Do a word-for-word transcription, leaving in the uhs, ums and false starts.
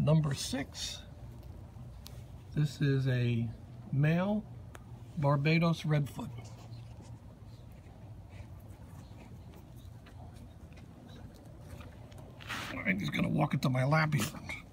Number six, this is a male Barbados Redfoot. All right, he's gonna walk into my lap here.